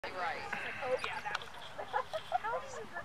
Right. It's like, oh yeah, that was. How does it